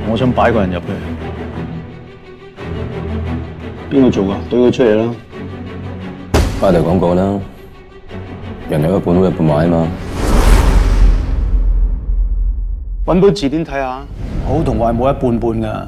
我想擺個人入去。 邊個做㗎？對佢出嚟啦！ 巴特講過啦，人有一半好一半壞啊嘛。 揾本字典睇下。 好同壞冇一半半㗎。